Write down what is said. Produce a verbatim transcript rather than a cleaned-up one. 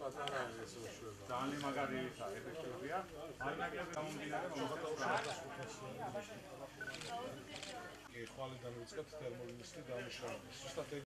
ძალიან მაგარი ეფექტებია. არ ნაკლები გამომდინარე კი, ხვალიდან ვიწყებთ თერმომინისტრი დამუშავებას. ზუსტად